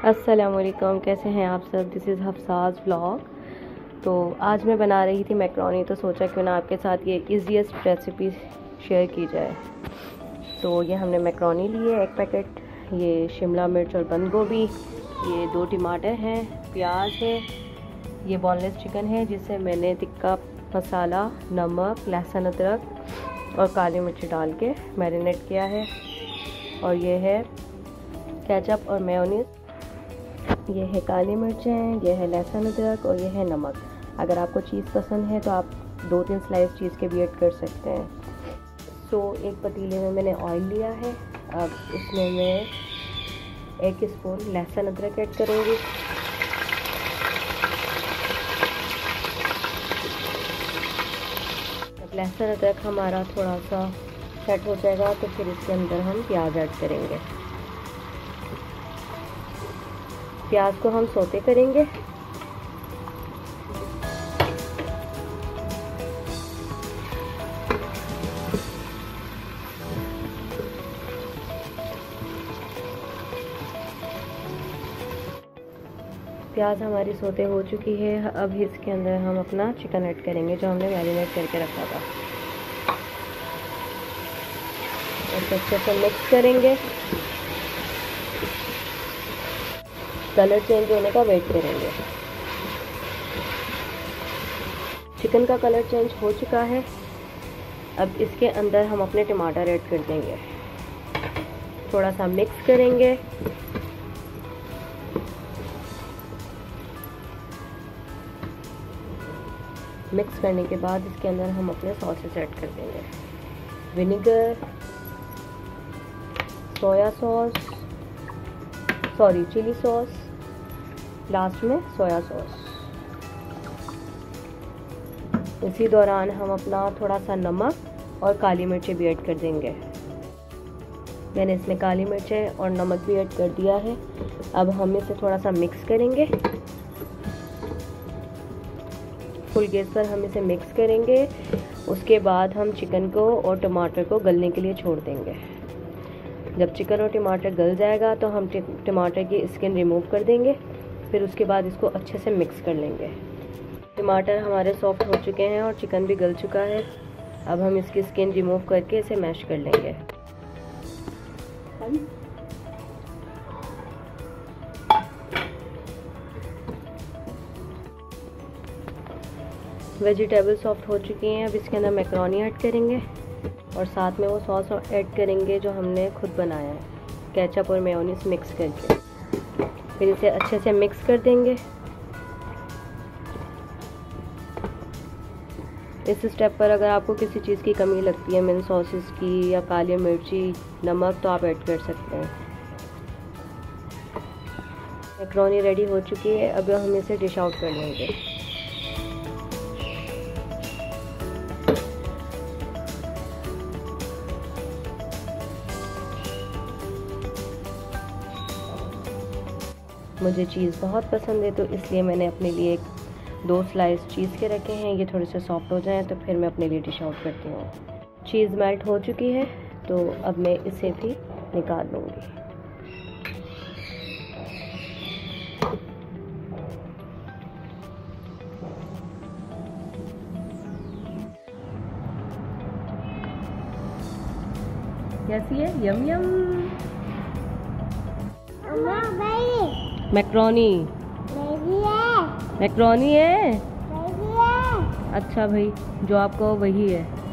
अस्सलामुअलैकुम, कैसे हैं आप सब। This is Hafsa's vlog. तो आज मैं बना रही थी मैक्रोनी, तो सोचा क्यों ना आपके साथ ये इजीएस्ट रेसिपी शेयर की जाए। तो ये हमने मैक्रोनी ली है 1 पैकेट, ये शिमला मिर्च और बंद गोभी, ये 2 टमाटर हैं, प्याज है, ये बोनलेस चिकन है जिसे मैंने टिक्का मसाला, नमक, लहसुन, अदरक और काली मिर्च डाल के मैरिनेट किया है। और ये है केचप और मेयोनीज, ये है काली मिर्चें, ये है लहसुन अदरक और ये है नमक। अगर आपको चीज़ पसंद है तो आप 2-3 स्लाइस चीज़ के भी ऐड कर सकते हैं। तो एक पतीले में मैंने ऑयल लिया है, अब इसमें मैं 1 स्पून लहसुन अदरक ऐड करूँगी। जब लहसुन अदरक हमारा थोड़ा सा सेट हो जाएगा तो फिर इसके अंदर हम प्याज ऐड करेंगे। प्याज को हम सौते करेंगे। प्याज हमारी सौते हो चुकी है। अब इसके अंदर हम अपना चिकन ऐड करेंगे जो हमने मैरिनेट करके रखा था। और अच्छे से मिक्स करेंगे। कलर चेंज होने का वेट करेंगे। चिकन का कलर चेंज हो चुका है। अब इसके अंदर हम अपने टमाटर ऐड कर देंगे, थोड़ा सा मिक्स करेंगे। मिक्स करने के बाद इसके अंदर हम अपने सॉसेस ऐड कर देंगे, vinegar, soya sauce, chilli sauce, last में सोया सॉस। इसी दौरान हम अपना थोड़ा सा नमक और काली मिर्चें भी ऐड कर देंगे। मैंने इसमें काली मिर्चें और नमक भी ऐड कर दिया है। अब हम इसे थोड़ा सा मिक्स करेंगे। फुल गैस पर हम इसे मिक्स करेंगे। उसके बाद हम चिकन को और टमाटर को गलने के लिए छोड़ देंगे। जब चिकन और टमाटर गल जाएगा तो हम टमाटर की स्किन रिमूव कर देंगे। फिर उसके बाद इसको अच्छे से मिक्स कर लेंगे। टमाटर हमारे सॉफ्ट हो चुके हैं और चिकन भी गल चुका है। अब हम इसकी स्किन रिमूव करके इसे मैश कर लेंगे। वेजिटेबल सॉफ्ट हो चुकी हैं। अब इसके अंदर मैक्रोनी ऐड करेंगे और साथ में वो सॉस ऐड करेंगे जो हमने खुद बनाया है, केचप और मेयोनीज मिक्स करके। फिर इसे अच्छे से मिक्स कर देंगे। इस स्टेप पर अगर आपको किसी चीज़ की कमी लगती है, मीन सॉसेस की या काली मिर्ची, नमक, तो आप ऐड कर सकते हैं। मैक्रोनी रेडी हो चुकी है। अब हम इसे डिश आउट कर लेंगे। मुझे चीज़ बहुत पसंद है तो इसलिए मैंने अपने लिए 2 स्लाइस चीज़ के रखे हैं। ये थोड़े से सॉफ्ट हो जाएं तो फिर मैं अपने लिए डिश आउट करती हूँ। चीज़ मेल्ट हो चुकी है तो अब मैं इसे भी निकाल लूँगी। कैसी है? यम यम। मैक्रोनी मैक्रोनी है। अच्छा भाई, जो आपको वही है।